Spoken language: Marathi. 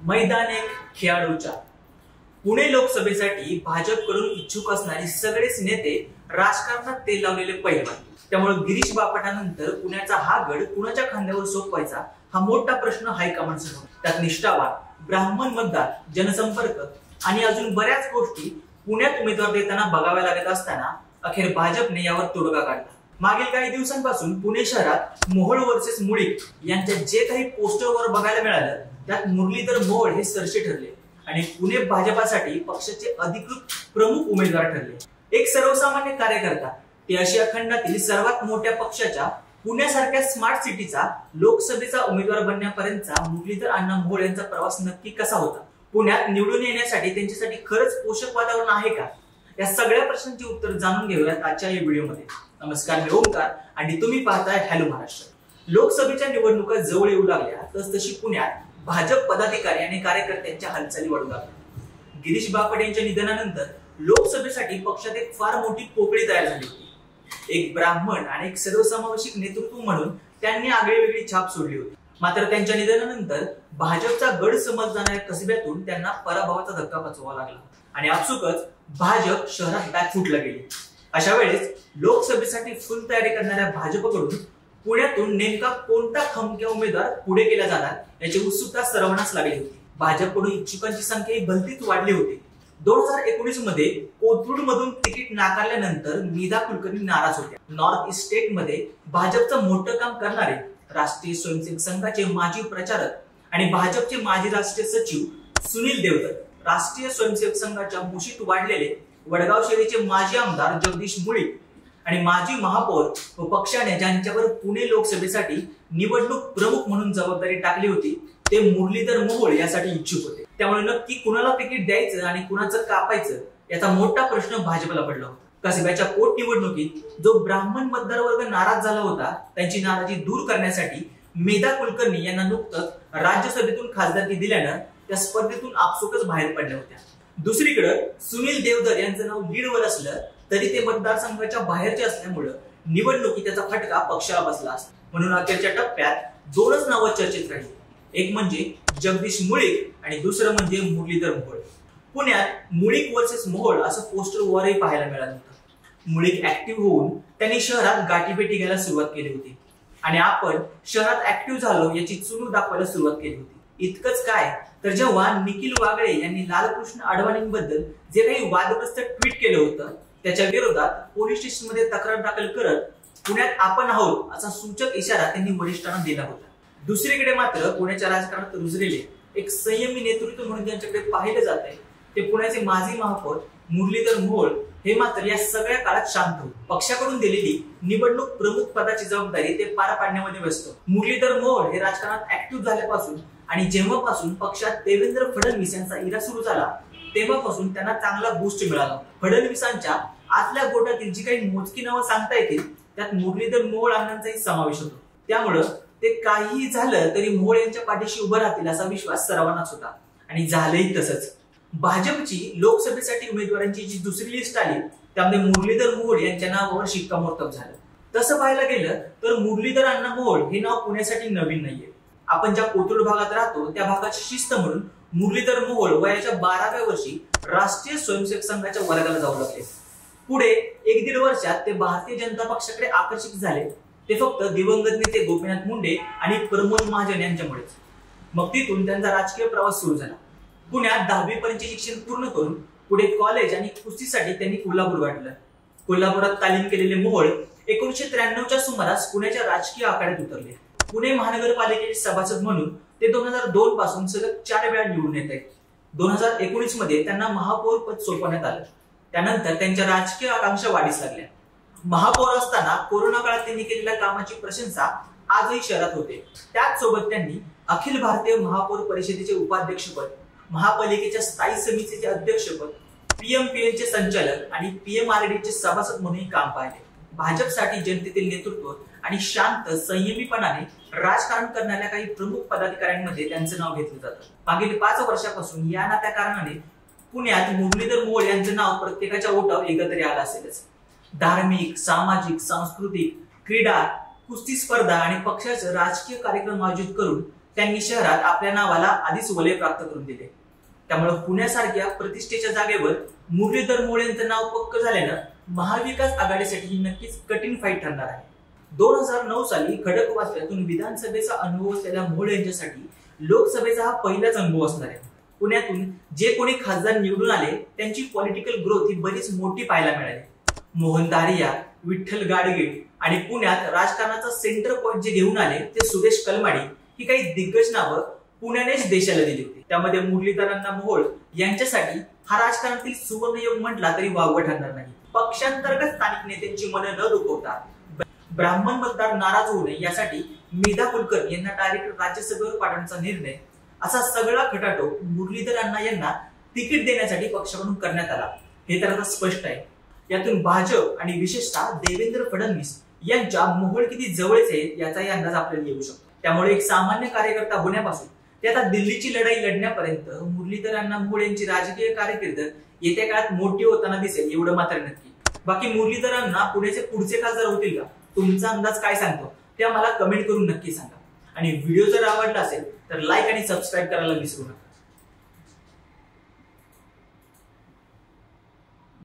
मैदान एक खेळाडूच्या पुणे लोकसभेसाठी भाजपकडून इच्छुक असणारे सगळेच नेते राजकारणात तेल लावलेले पैलवान। त्यामुळे गिरीश बापटानंतर पुण्याचा हा गड कुणाच्या खांद्यावर सोपवायचा हा मोठा प्रश्न हायकमांड समोर। त्यात निष्ठावान ब्राह्मण मतदार, जनसंपर्क आणि अजून बऱ्याच गोष्टी पुण्यात उमेदवार देताना बघाव्या लागत असताना अखेर भाजपने यावर तोडगा काढला। मागील काही दिवसांपासून पुणे शहरात मोहोळ वर्सेस मुळीक यांच्या जे काही पोस्टरवर बघायला मिळालं त्यात मुरलीधर मोहोळ हे सरसे ठरले आणि पुणे भाजपासाठी पक्षाचे अधिकृत प्रमुख उमेदवार ठरले। एक सर्वसामान्य कार्यकर्ता ते आशिया खंडातील सर्वात मोठ्या पक्षाच्या पुण्यासारख्या स्मार्ट सिटीचा लोकसभेचा उमेदवार बनण्यापर्यंतचा मुरलीधर अण्णा मोहोळ यांचा प्रवास नक्की कसा होता? पुण्यात निवडून येण्यासाठी त्यांच्यासाठी खरंच पोषक वातावरण आहे का? या सगळ्या प्रश्नांची उत्तर जाणून घेऊयात आजच्या या व्हिडिओमध्ये। नमस्कार, मी ओमकार आणि तुम्ही पाहताय हॅलो महाराष्ट्र। लोकसभेच्या निवडणुका जवळ येऊ लागल्या तसतशी पुण्यात भाजप पदाधिकारी आणि कार्यकर्त्यांच्या हालचाली वाढू लागल्या। गिरीश बापट यांच्या निधनानंतर लोकसभेसाठी पक्षात एक फार मोठी पोकळी तयार झाली होती। एक ब्राह्मण आणि एक सर्वसमावेशक नेतृत्व म्हणून त्यांनी आगळीवेगळी छाप सोडली होती। मात्र त्यांच्या निधनानंतर भाजपचा गड समजला जाणाऱ्या कसब्यातून त्यांना पराभवाचा धक्का पचवावा लागला आणि आपसुकच भाजप शहरात बॅकफुटला गेली। अशा वेळेस लोकसभेसाठी फुल तयारी करणाऱ्या भाजपकडून पुण्यातून नेमका कोणता खमक्या उमेदवार पुढे केला जाणार याची उत्सुकता सर्वांनाच लागली होती। भाजपकडून इच्छुकांची संख्या ही भलतीच वाढली होती। 2019 मध्ये कोथरूड मधून तिकीट नाकारल्यानंतर मेधा कुलकर्णी नाराज होत्या। नॉर्थ ईस्ट स्टेट मध्ये भाजपचं मोठं काम करणारे राष्ट्रीय स्वयंसेवक संघाचे माजी प्रचारक आणि भाजपचे माजी राष्ट्रीय सचिव सुनील देवधर, राष्ट्रीय स्वयंसेवक संघाच्या मुशीत वाढलेले वडगाव शहरीचे माजी आमदार जगदीश मुळीक आणि माजी महापौर व पक्षाने ज्यांच्यावर पुणे लोकसभेसाठी निवडणूक प्रमुख म्हणून जबाबदारी टाकली होती ते मुरलीधर मोहोळ यासाठी इच्छुक होते। त्यामुळे नक्की कुणाला तिकीट द्यायचं आणि कुणाचं कापायचं याचा मोठा प्रश्न भाजपला पडला होता। कसब्याच्या पोटनिवडणुकीत जो ब्राह्मण मतदार वर्ग नाराज झाला होता त्यांची नाराजी दूर करण्यासाठी मेधा कुलकर्णी यांना नुकतंच राज्यसभेतून खासदारकी दिल्यानं त्या स्पर्धेतून आपसुकच बाहेर पडल्या होत्या। दुसरीकडे सुनील देवधर यांचं नाव लीडवर असलं तरी ते मतदारसंघाच्या बाहेरचे असल्यामुळे निवडणुकीत त्याचा फटका पक्षाला बसला असता। म्हणून अखेरच्या टप्प्यात दोनच नावं चर्चेत राहिली, एक म्हणजे जगदीश मुळीक आणि दुसरं म्हणजे मुरलीधर मोहोळ। पुण्यात मुळीक वर्सेस मोहोळ असं पोस्टर वरही पाहायला मिळालं होतं। मुळीक ऍक्टिव्ह होऊन त्यांनी शहरात गाठीभेटी घ्यायला सुरुवात केली होती आणि आपण शहरात ऍक्टिव्ह झालो याची चुणूक दाखवायला सुरुवात केली होती। इतकंच काय तर जेव्हा निखिल वागळे यांनी लालकृष्ण अडवाणींबद्दल जे काही वादग्रस्त ट्विट केलं होतं त्याच्या विरोधात पोलीस स्टेशनमध्ये तक्रार दाखल करत पुण्यात आपण आहोत असा सूचक इशारा त्यांनी वरिष्ठांना दिला होता। दुसरीकडे मात्र पुण्याच्या राजकारणात रुजलेले एक संयमी नेतृत्व म्हणून ज्यांच्याकडे पाहिलं जात आहे ते पुण्याचे माजी महापौर मुरलीधर मोहोळ हे मात्र या सगळ्या काळात शांत होते। पक्षाकडून दिलेली निवडणूक प्रमुख पदाची जबाबदारी ते पार पाडण्यामध्ये व्यस्त। मुरलीधर मोहोळ हे राजकारणात ऍक्टिव्ह झाल्यापासून आणि जेव्हापासून पक्षात देवेंद्र फडणवीस यांचा इरा सुरू झाला तेव्हापासून त्यांना चांगला बूस्ट मिळाला। फडणवीसांच्या आतल्या गोटातील जी काही मोजकी नावं सांगता येतील त्यात मुरलीधर मोहोळ अण्णांचाही समावेश होतो। त्यामुळे ते काहीही झालं तरी मोहोळ यांच्या पाठीशी उभं राहतील असा विश्वास सर्वांनाच होता आणि झालंही तसंच। भाजपची लोकसभेसाठी उमेदवारांची जी दुसरी लिस्ट आली त्यामध्ये मुरलीधर मोहोळ यांच्या नावावर शिक्कामोर्तब झालं। तसं पाहायला गेलं तर मुरलीधर अण्णा मोहोळ हे नाव पुण्यासाठी नवीन नाहीये। आपण ज्या कोथरूड भागात राहतो त्या भागाची शिस्त म्हणून मुरलीधर मोहोळ वयाच्या 12व्या वर्षी राष्ट्रीय स्वयंसेवक संघाच्या वर्गाला जाऊ लागले। पुढे 1-1.5 वर्षात ते भारतीय जनता पक्षाकडे आकर्षित झाले, ते फक्त दिवंगत नेते गोपीनाथ मुंडे आणि प्रमोद महाजन यांच्यामुळेच। मग तिथून त्यांचा राजकीय प्रवास सुरू झाला। पुण्यात 10वी पर्यंतचे शिक्षण पूर्ण करून पुढे कॉलेज आणि कुस्तीसाठी त्यांनी कोल्हापूर गाठलं। कोल्हापुरात तालीम केलेले मोहोळ 1993च्या सुमारास पुण्याच्या राजकीय आखाड्यात उतरले। पुणे महानगरपालिकेचे सभासद म्हणून ते 2002 पासून सलग 4 वेळा निवडून येत आहेत। 2019 मध्ये त्यांना महापौर पद सोपवण्यात आलं। त्यानंतर त्यांच्या राजकीय आकांक्षा वाढीस लागल्या। महापौर असताना कोरोना काळात त्यांनी केलेल्या कामाची प्रशंसा आजही शहरात होते। त्याच सोबत त्यांनी अखिल भारतीय महापौर परिषदेचे उपाध्यक्षपद, महापालिकेच्या स्थायी समितीचे अध्यक्षपद, पीएमपीएलचे संचालक आणि पीएमआरडीचे सभासद म्हणूनही काम पाहिले। भाजपसाठी जनतेतील नेतृत्व आणि शांत संयमीपणाने राजकारण करणाऱ्या काही प्रमुख पदाधिकाऱ्यांमध्ये त्यांचं नाव घेतलं जातं। मागील 5 वर्षापासून या ना त्या कारणाने पुण्यात मुरलीधर मोहोळ यांचं नाव प्रत्येकाच्या ओठावर एकत्र आलं असेलच। धार्मिक, सामाजिक, सांस्कृतिक, क्रीडा, कुस्ती स्पर्धा आणि पक्षाचे राजकीय कार्यक्रम आयोजित करून त्यांनी शहरात आपल्या नावाला आधीच वलय प्राप्त करून दिले। त्यामुळे पुण्यासारख्या प्रतिष्ठेच्या जागेवर मुरलीधर मोहोळ यांचं नाव पक्क झाल्यानं महाविकास आघाडीसाठी ही नक्कीच कठीण फाईट ठरणार आहे। 2009 साली खडकवासल्यातून विधानसभेचा अनुभव असलेल्या मोहोळ यांच्यासाठी लोकसभेचा हा पहिलाच अनुभव असणार आहे। पुण्यातून जे कोणी खासदार निवडून आले त्यांची पॉलिटिकल ग्रोथ ही बरीच मोठी पाहायला मिळाली। मोहन दारिया, विठ्ठल गाडगे आणि पुण्यात राजकारणाचा सेंटर पॉइंट जे घेऊन आले ते सुरेश कलमाडी ही काही दिग्गज नावं पुण्यानेच देशाला दिली होती। त्यामध्ये मुरलीधरांना मोहोळ यांच्यासाठी हा राजकारणातील सुवर्णयोग म्हटला तरी वावग ठरणार नाही। पक्षांतर्गत स्थानिक नेत्यांची मनं न दुखवता ब्राह्मण मतदार नाराज होऊ नये यासाठी मेधा कुलकर्णी यांना डायरेक्ट राज्यसभेवर पाठवण्याचा निर्णय, असा सगळा खटाटोप मुरलीधर अण्णा यांना तिकीट देण्यासाठी पक्षाकडून करण्यात आला हे तर आता स्पष्ट आहे। यातून भाजप आणि विशेषतः देवेंद्र फडणवीस यांच्या मोहोळ किती जवळचे याचाही अंदाज आपल्याला येऊ शकतो। त्यामुळे एक सामान्य कार्यकर्ता होण्यापासून ते आता दिल्लीची लढाई लढण्यापर्यंत मुरलीधर अण्णा मोहोळ यांची राजकीय कारकीर्द येत्या काळात मोठी होताना दिसेल एवढं मात्र नक्की। बाकी मुरलीधर अण्णा पुण्याचे पुढचे खासदार होतील का, तुमचा अंदाज काय सांगतो ते आम्हाला कमेंट करून नक्की सांगा। आणि व्हिडिओ जर आवडला असेल तर लाईक आणि सबस्क्राईब करायला विसरू नका।